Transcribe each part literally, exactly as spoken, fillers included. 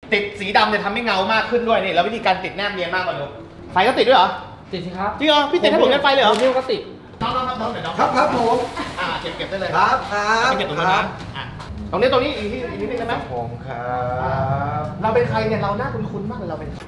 ติดสีดำจะทำให้เงามากขึ้นด้วยนี่แล้ววิธีการติดแนบเนียนมากกว่าหนูไฟก็ติดด้วยเหรอติดสิครับจริงเหรอพี่ติดให้ผมแค่ไฟเลยเหรอนิ้วก็ติดน้องๆครับน้องเดี๋ยวน้องครับครับผมอ่าเก็บเก็บได้เลยครับครับเก็บตรงนั้นนะอ่ะตรงนี้ตรงนี้อีกที่อีกนิดนึงได้ไหมผมครับเราเป็นใครเนี่ยเราหน้าคุ้นๆมากเลยเราเป็น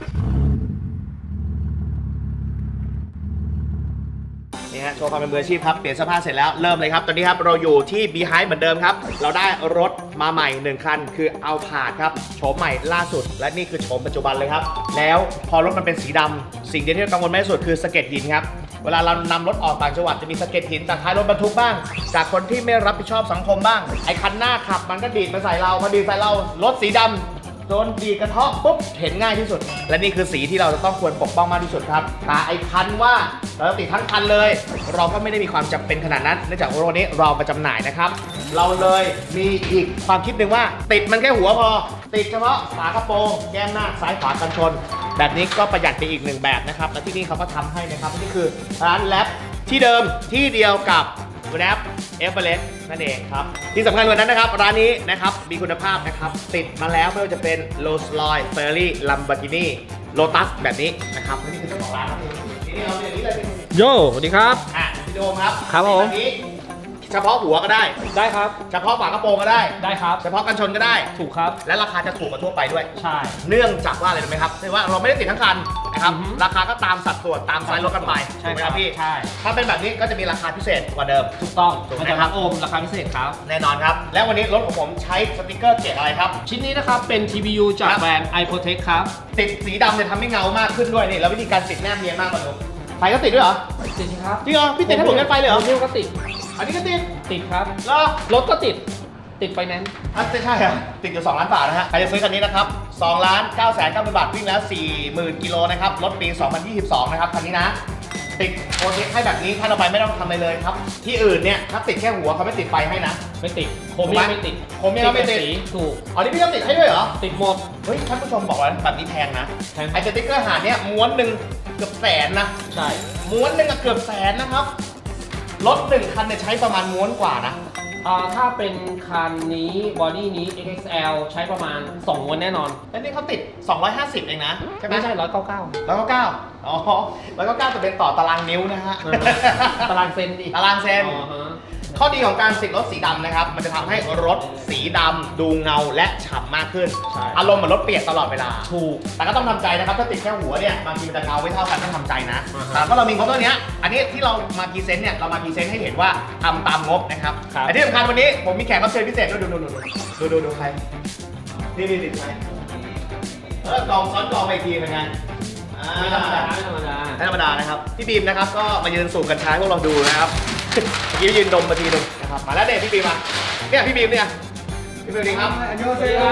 นี่ฮะโชว์ความเป็นมืออาชีพครับเปลี่ยนเสื้อผ้าเสร็จแล้วเริ่มเลยครับตอนนี้ครับเราอยู่ที่ Beehive เหมือนเดิมครับเราได้รถมาใหม่หนึ่งคันคือเอาผาดครับโฉมใหม่ล่าสุดและนี่คือโฉมปัจจุบันเลยครับแล้วพอรถมันเป็นสีดำสิ่งเดียวที่เรากังวลมากที่สุดคือสะเก็ดหินครับเวลาเรานำรถออกต่างจังหวัดจะมีสะเก็ดหินจากท้ายรถบรรทุกบ้างจากคนที่ไม่รับผิดชอบสังคมบ้างไอ้คันหน้าขับมันก็ดีดมาใส่เราพอดีใส่เรารถสีดำโดนดีกระเทาะปุ๊บเห็นง่ายที่สุดและนี่คือสีที่เราจะต้องควรปกป้องมากที่สุดครับแต่ไอ้คันว่าเราติดทั้งคันเลยเราก็ไม่ได้มีความจำเป็นขนาดนั้นเนื่องจากวันนี้เรามาจำหน่ายนะครับเราเลยมีอีกความคิดหนึ่งว่าติดมันแค่หัวพอติดเฉพาะฝากระโปรงแก้มหน้าซ้ายขวากันชนแบบนี้ก็ประหยัดไปอีกหนึ่งแบบนะครับและที่นี่เขาก็ทำให้นะครับนี่คือร้านแล็บที่เดิมที่เดียวกับแรปเอเวอเรสต์นั่นเองครับที่สำคัญกว่านั้นนะครับร้านนี้นะครับมีคุณภาพนะครับติดมาแล้วไม่ว่าจะเป็นโรลส์รอยซ์เฟอร์รารี่ลัมโบกินีโลตัสแบบนี้นะครับนี่คือเจ้าของร้านครับนี่เราอย่างนี้เลยโย่สวัสดีครับอ่ะพี่โดมครับครับผมแบบนี้เฉพาะหัวก็ได้ได้ครับเฉพาะฝากระโปรงก็ได้ได้ครับเฉพาะกันชนก็ได้ถูกครับและราคาจะถูกกว่าทั่วไปด้วยใช่เนื่องจากว่าอะไรรู้ไหมครับคือว่าเราไม่ได้ติดทั้งคันนะครับราคาก็ตามสัดส่วนตามไซส์รถกันไปใช่ครับพี่ใช่ถ้าเป็นแบบนี้ก็จะมีราคาพิเศษกว่าเดิมถูกต้องถูกไหมครับโอมราคาพิเศษครับแน่นอนครับและวันนี้รถของผมใช้สติกเกอร์เกรดอะไรครับชิ้นนี้นะครับเป็น ที บี ยู จากแบรนด์ iProtect ครับติดสีดำจะทำให้เงามากขึ้นด้วยนี่แล้ววิธีการติดแนบเนียนมากกว่าหนูไฟก็ติดด้วยเหรอติดสิครับจริงเหรอพี่ติดให้ผมแค่ไฟเลยเหรอนิ้วก็ติดอันนี้ก็ติดติดครับแล้วรถก็ติดติดไฟแนนซ์อ่ะใช่ครับติดอยู่สองล้านบาทนะฮะใครจะซื้อคันนี้นะครับสองล้านเก้าแสนเก้าหมื่นบาทวิ่งแล้ว สี่หมื่น กิโลนะครับรถปีสองพันยี่สิบสองนะครับคันนี้นะติดโปรเทคให้แบบนี้ถ้าเราไปไม่ต้องทำอะไรเลยครับที่อื่นเนี่ยถ้าติดแค่หัวเขาไม่ติดไฟให้นะไม่ติดโคมยังไม่ติดโคมยังไม่ติดถูกอ๋อนี่พี่ต้องติดให้ด้วยเหรอติดหมดเฮ้ยท่านผู้ชมบอกว่าแบบนี้แพงนะไอ้สติ๊กเกอร์หาเนี่ยม้วนหนึ่งเกือบแสนนะใช่ม้วนหนึ่งเกือบแสนนะครับรถหนึ่งคันเนี่ยใช้ประมาณม้วนกว่านะถ้าเป็นคันนี้บอดี้นี้ เอ็กซ์ เอ็กซ์ แอล ใช้ประมาณสองม้วนแน่นอนแล้วนี่เขาติดสองร้อยห้าสิบเองนะใช่ไหมไม่ใช่หนึ่งร้อยเก้าสิบเก้าหนึ่งร้อยเก้าสิบเก้าอ๋อหนึ่งร้อยเก้าสิบเก้าจะเป็นต่อตารางนิ้วนะฮะตารางเซนดิตารางเซนข้อดีของการติดรถสีดำนะครับมันจะทำให้รถสีดำดูเงาและฉ่ำมากขึ้นอารมณ์เหมือนรถเปียกตลอดเวลาถูกแต่ก็ต้องทำใจนะครับถ้าติดแค่หัวเนี่ยบางทีมันจะเงาไม่เท่ากันต้องทำใจนะแต่ถ้าเรามีงบตัวนี้อันนี้ที่เรามาพรีเซนต์เนี่ยเรามาพรีเซนต์ให้เห็นว่าทำตามงบนะครับแต่ที่สำคัญวันนี้ผมมีแขกรับเชิญพิเศษด้วยดูดูดูดูดูดูใครนี่นี่ติดใครเออกองซ้อนกองไปทีเป็นไงไม่ธรรมดาไม่ธรรมดาไม่ธรรมดานะครับพี่บีมนะครับก็มายืนสูบกัญชาพวกเราดูนะครับเมื่อกี้ยืนดมมาทีนึงนะครับมาแล้วเด็กพี่บีมมาเนี่ยพี่บีมเนี่ยพี่บีมดีครับอันยอเซีย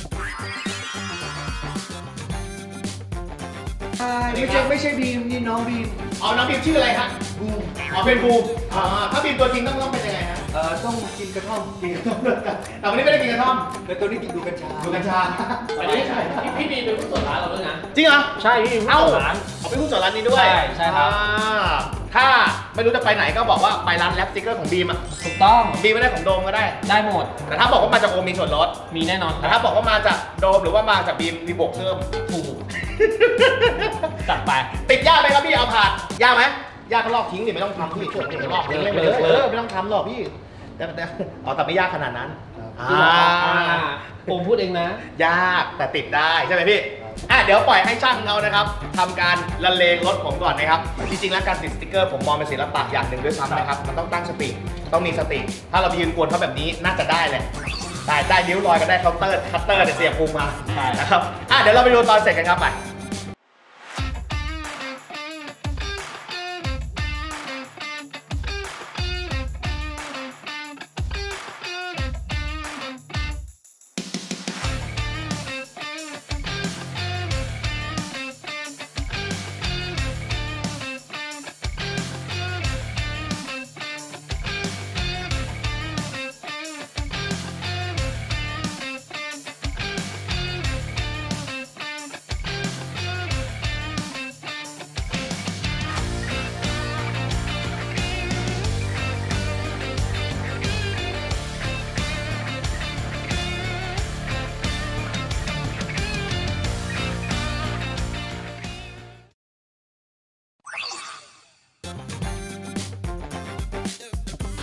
ไม่ใช่ไม่ใช่บีมนี่น้องบีมอ๋อน้องบีมชื่ออะไรครับบูมอ๋อเป็นบูมอ๋อถ้าบีมตัวจริงต้องต้องเป็นยังไงฮะเอ่อต้องกินกระท่อมกินกระท่อมด้วยกันแต่วันนี้ไม่ได้กินกระท่อมแต่ตัวนี้กินดูกัญชาดูกัญชาอันนี้ใช่พี่บีมเป็นผู้ตรวจร้านเราด้วยนะจริงเหรอใช่พี่บีมผู้ตรวจร้านเอาเป็นผู้ตรวจร้านนี้ด้วยใช่ใช่ครับถ้าไม่รู้จะไปไหนก็บอกว่าไปร้านแรปสติ๊กเกอร์ของบีมอ่ะถูกต้องบีมไม่ได้ของโดมก็ได้ได้หมดแต่ถ้าบอกว่ามาจากโอมีส่วนลดมีแน่นอนแต่ถ้าบอกว่ามาจากโดมหรือว่ามาจากบีมมีบวกเพิ่มถูกจัดไปติดยากไหมครับพี่เอาผ่านยากไหมยากก็ลอกทิ้งดิไม่ต้องทำพี่ช่วยลอกทิ้งไม่เลยเออไม่ต้องทำหรอกพี่แต่แต่อ๋อแต่ไม่ยากขนาดนั้นอ่าผมพูดเองนะยากแต่ติดได้ใช่ไหมพี่อ่ะเดี๋ยวปล่อยให้ช่างเขานะครับทำการละเลงรถผมก่อนนะครับจริงๆแล้วการติดสติ๊กเกอร์ผมมองเป็นศิลปะอย่างหนึ่งด้วยซ้ำนะครับมันต้องตั้งสติต้องมีสติถ้าเราไปยืนกวนเขาแบบนี้น่าจะได้เลยได้ได้นิ้วลอยก็ได้เคาน์เตอร์คัตเตอร์เสียบพุงมานะครับอ่ะเดี๋ยวเราไปดูตอนเสร็จกันครับไป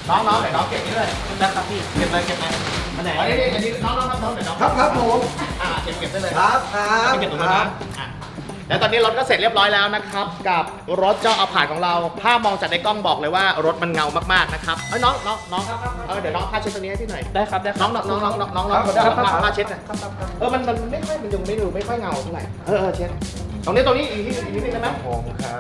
น้องน้องเดี๋ยวน้องเก็บนี่ด้วยนะครับพี่เก็บเลยเก็บเลยอันไหนอันนี้อันนี้น้องน้องน้องน้องเดี๋ยวน้องครับครับผมอ่าเก็บเก็บได้เลยครับครับเก็บตรงนั้นนะอ่ะแล้วตอนนี้รถก็เสร็จเรียบร้อยแล้วนะครับกับรถเจ้าเอาผ่านของเราภาพมองจากในกล้องบอกเลยว่ารถมันเงามากๆนะครับเอ้ยน้องน้องน้องเออเดี๋ยวน้องผ้าเช็ดตัวนี้ให้พี่หน่อยได้ครับได้คน้รัองน้องน้องน้องน้องน้องน้องผ้าผ้าเช็ดหน่อยเออมันมันไม่ค่อยมันยังไม่ดูไม่ค่อยเงาเท่าไหร่เออเออเช็ดตรงนี้ตรงนี้อีกนิดอีกนิดนึงได้ไหมผมครับ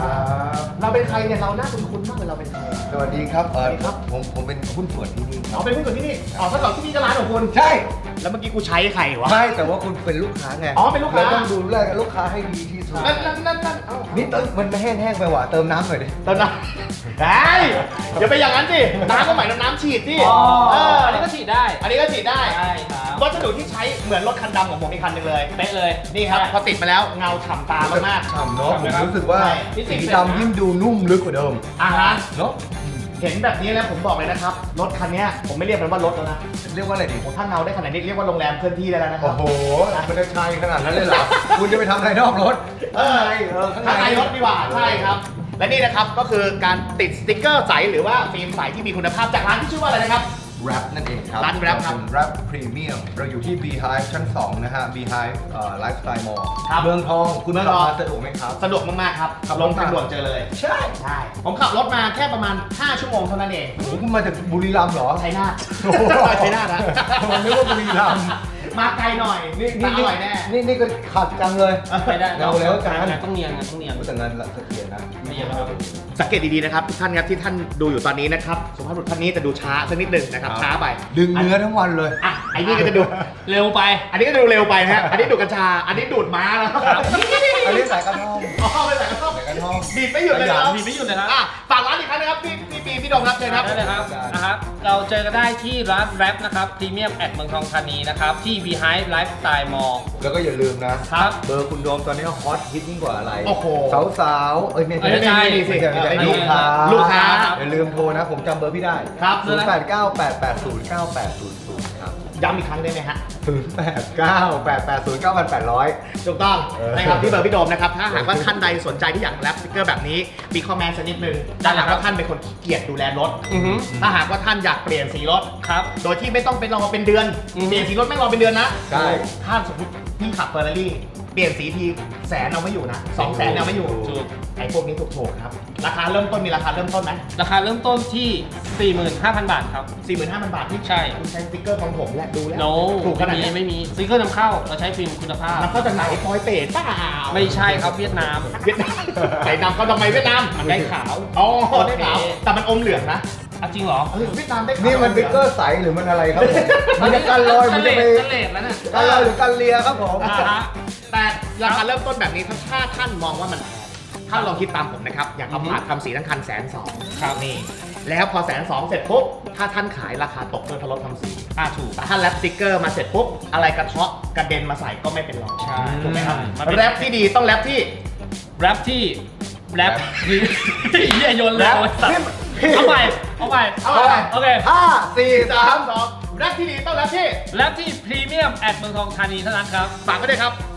เราเป็นใครเนี่ยเราหน้าคุ้นๆมากเลยเราเป็นใครสวัสดีครับเออครับผมผมเป็นหุ้นส่วนที่นี่คอ๋รัอบ เป็นผู้คนที่นี่อ๋อถ้าเกิดที่นี่ก็ร้านของคุณใช่แล้วเมื่อกี้กูใช้ใครวะไม่แต่ว่าคุณเป็นลูกค้าไงอ๋อเป็นลูกค้าเราต้องดูแลลูกค้าให้ดีที่สุดนั่นนั่นนั่นนั่นเอ้านี่เติมมันไม่แห้งๆไปว่ะเติมน้ำหน่อยดิเติมน้ำเฮ้ยอย่าไปอย่างนั้นสิน้ำก็หมายถึงน้ำฉีดสิอ๋อเอออัอันนนี้นี้ก็ฉีดได้อันนี้ก็ฉีดได้ใช่ครับวัสดุที่ใช้เหมือนรถคันดำของผมอีกคันหนึ่งเลยเป๊ะเลยนี่ครับพอติดมาแล้วเงาฉ่ำตามากฉ่ำเนาะผมรู้สึกว่าใช่สีดำยิ่งดูนุ่มลึกกว่าเดิมๆอ่ะฮะเนาะเห็นแบบนี้แล้วผมบอกเลยนะครับรถคันนี้ผมไม่เรียกมันว่ารถแล้วนะเรียกว่าอะไรดีผมถ้าเงาได้ขนาดนี้เรียกว่าโรงแรมเคลื่อนที่ได้แล้วนะครัโอ้บโหมันจะชัยขนาดนั้นเลยเหรอ คุณจะไปทำอะไรนอกรถเออเออข้างข้างในในรถดีกว่าใช่ครับ และนี่นะครับก็คือการติดสติ๊กเกอร์ใสหรือว่าฟิล์มใสที่มีคุณภาพจากร้านที่ชื่อว่าอะไรนะครับแรปนั่นเองครับร้าน Wrap ครับเป็นแรปพรีเมียมเราอยู่ที่ Beehive ชั้นสองนะฮะ Beehive เอ่อ Lifestyle Mall ครับเมืองทองคุณเมืองขับทองมาสะดวกไหมครับสะดวกมากๆครับขับลรถงทางด่วนเจอเลยใช่ใช่ผมขับรถมาแค่ประมาณห้าชั่วโมงเท่านั้นเองโอ้โหคุณมาจากบุรีรัมย์เหรอชัยนาทโอ้โหชัยนาทนะผมนึกว่าบุรีรัมย์มาไกลหน่อยนี่แต่นี่อร่อยแน่นี่นี่ก็ขัดจังเลยไม่ได้เราแล้วกันงานต้องเนียนงานต้องเนียนแต่งานละเสถียรนะไม่เยอะนะครับสังเกตดีๆนะครับทุกท่านครับที่ท่านดูอยู่ตอนนี้นะครับสุภาพบุรุษท่านนี้จะดูช้าสักนิดหนึ่งนะครับครับช้าไปดึงเนื้อทั้งวันเลยอ่ะไอ้นี่ก็จะดูเร็วไปอันนี้ก็ดูเร็วไปนะฮะอันนี้ดูดกัญชา อันนี้ดูดม้าแล้วอันนี้สายกระท่อมอ๋อไม่ใส่กระท่อมสายกระท่อมบีบไม่หยุดเลยนะครับบีบไม่หยุดเลยครับอ่ะฝากร้านอีกครั้งนะครับพี่พี่ปีพี่ดงครับเชิญครับได้เลยครับนะครับ เราเจอกันได้ที่ร้านแรปนะครับพรีเมียมแอดเมืองทองธานีนะครับ ที่ Beehive Lifestyle Mall แล้วก็อย่าลืมนะครับเบอร์คุณโดมตอนนี้ฮอตฮิตยิ่งกว่าอะไรโอ้โหสาวๆ เอ้ยไม่ไม่ใช่ไม่ใช่ไม่ใช่ไม่ใช่ลูกค้าลูกค้าอย่าลืมโทรนะ ผมจำเบอร์พี่ได้ครับศูนย์แปดเก้า แปดแปดศูนย์ เก้าแปดศูนย์ศูนย์ครับย้ำอีกครั้งได้ไหมฮะศูนย์แปดเก้า แปดแปดศูนย์ เก้าแปดศูนย์ถูกต้องเออนะครับที่เบอร์พี่โดมนะครับ ถ้าหากว่าท่านใดสนใจที่อยากแรปสติ๊กเกอร์แบบนี้ มีข้อแม้สักนิดนึงถ้าหากว่าท่านเป็นคนขี้เกียจดูแลรถอือฮึถ้าหากว่าท่านอยากเปลี่ยนสีรถครับโดยที่ไม่ต้องเป็นรอเป็นเดือนอืมเปลี่ยนสีรถไม่รอเป็นเดือนนะใช่ถ้าสมมติพี่ขับเฟอร์รารี่เปลี่ยนสีทีแสนเอาไม่อยู่นะสองแสนเอาไม่อยู่ถูกไอ้พวกนี้ถูกๆครับ ราคาเริ่มต้นมีราคาเริ่มต้นไหมราคาเริ่มต้นที่ สี่หมื่นห้าพัน บาทครับสี่หมื่นห้าพันบาทที่ใช่คุณใช้สติ๊กเกอร์ของผมแหละดูแล้ว no ถูกขนาดไม่มีนี้ไม่มีสติ๊กเกอร์นำเข้า เราใช้ฟิล์มคุณภาพมันเข้าจากไหนปอยเปรตเปล่าไม่ใช่ครับเวียดนามเวียดนามไอ้นำเขาทำไมเวียดนามมันได้ขาวอ๋อได้ขาวแต่มันอมเหลืองนะอ่ะจริงเหรอเออเวียดนามได้ขาวนี่มันสติ๊กเกอร์ใสหรือมันอะไรครับผม มันจะกันลอยมันจะไปกันเลดแล้วเนี่ยกันลอยหรือกันเลียครับผมอ่าฮะแต่ราคาเริ่มต้นแบบนี้ถ้าถ้าท่านมองว่ามันแพงท่านลองคิดตามผมนะครับ อย่างเอาอือฮึผ่านทำสีทั้งคันแสนสองครับนี่ แล้วพอแสนสองเสร็จปุ๊บ ถ้าท่านขายราคาตกด้วยเพราะรถทำสีอ่าถูกแต่ถ้าแรปสติ๊กเกอร์มาเสร็จปุ๊บ อะไรกระเทาะกระเด็นมาใส่ก็ไม่เป็นไรใช่ถูกไหมครับมันเป็นแรปที่ดีต้องแรปที่แรปที่แรปนี่เหี้ยโยนเลยแรปโอ้ยสัตว์พี่เอาใหม่เอาใหม่เอาใหม่โอเคห้าสี่สามสองแรปที่ดีต้องแรปที่แรปที่พรีเมียมแอดเมืองทองธานีเท่านั้นครับฝากไว้ด้วยครับ